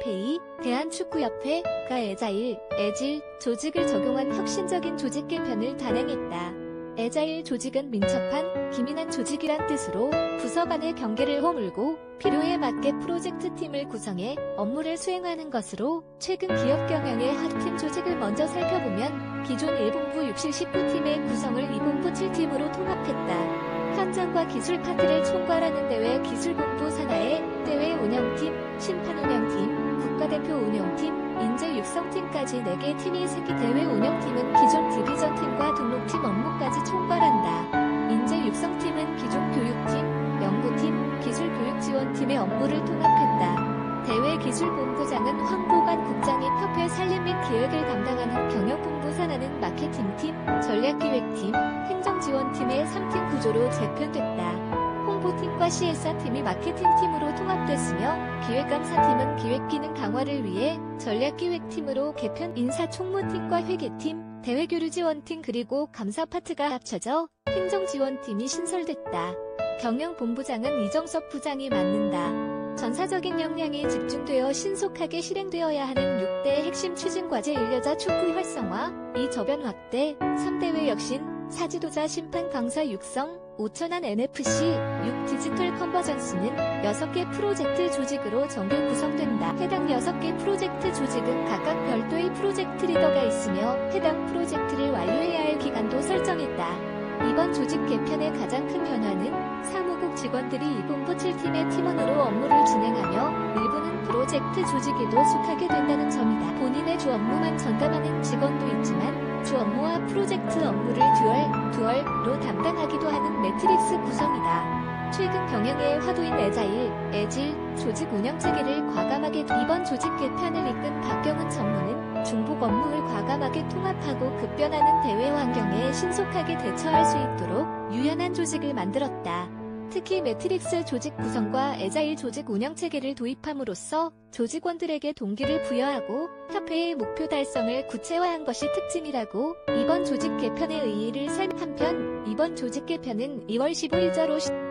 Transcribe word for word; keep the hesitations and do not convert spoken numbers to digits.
아이에프에이에프에이, 대한축구협회가 에자일, 에질 조직을 적용한 혁신적인 조직 개편을 단행했다. 에자일 조직은 민첩한, 기민한 조직이란 뜻으로 부서 간의 경계를 허물고 필요에 맞게 프로젝트 팀을 구성해 업무를 수행하는 것으로 최근 기업 경영의 핫팀 조직을 먼저 살펴보면 기존 일 본부 육실 십구 팀의 구성을 이 본부 칠 팀으로 통합했다. 현장과 기술 파트를 총괄하는 대회 기술본부 산하에 대회 운영팀, 심판 운영팀, 국가대표 운영팀, 인재 육성팀까지 네 개의 팀이 생기 대회 운영팀은 기존 디비전팀과 등록팀 업무까지 총괄한다. 인재 육성팀은 기존 교육팀, 연구팀, 기술교육지원팀의 업무를 통합했다. 대회 기술본부장은 황보관 국장이 협회 살림 및 기획을 담당하는 경영본부 산하는 마케팅팀, 전략기획팀, 행정지원팀의 삼 팀 구조로 재편됐다. 홍보팀과 씨에스알팀이 마케팅팀으로 통합됐으며 기획감사팀은 기획기능 강화를 위해 전략기획팀으로 개편, 인사총무팀과 회계팀, 대회교류지원팀 그리고 감사 파트가 합쳐져 행정지원팀이 신설됐다. 경영본부장은 이정섭 부장이 맡는다. 전사적인 역량이 집중되어 신속하게 실행되어야 하는 육 대 핵심 추진과제 일 여자 축구 활성화, 이 저변 확대, 삼 대회 혁신, 사 지도자 심판 강사 육성, 오천안 엔에프씨, 육 디지털 컨버전스는 여섯 개 프로젝트 조직으로 정규 구성된다. 해당 여섯 개 프로젝트 조직은 각각 별도의 프로젝트 리더가 있으며 해당 프로젝트를 완료해야 할 기간도 설정했다. 이번 조직 개편의 가장 큰 변화는 사무국 직원들이 이 본부 칠 팀의 팀원으로 업무를 진행하며 일부는 프로젝트 조직에도 속하게 된다는 점이다. 본인의 주 업무만 전담하는 직원도 있지만 주 업무와 프로젝트 업무를 듀얼, 듀얼로 담당하기도 하는 매트릭스 구성이다. 최근 경영의 화두인 에자일, 에질 조직 운영체계를 과감하게 이번 조직 개편을 이끈 박경은 전무는 중복 업무를 과감하게 통합하고 급변하는 대외 환경에 신속하게 대처할 수 있도록 유연한 조직을 만들었다. 특히 매트릭스 조직 구성과 에자일 조직 운영체계를 도입함으로써 조직원들에게 동기를 부여하고 협회의 목표 달성을 구체화한 것이 특징이라고 이번 조직 개편의 의의를 살 한편 이번 조직 개편은 이월 십오일자로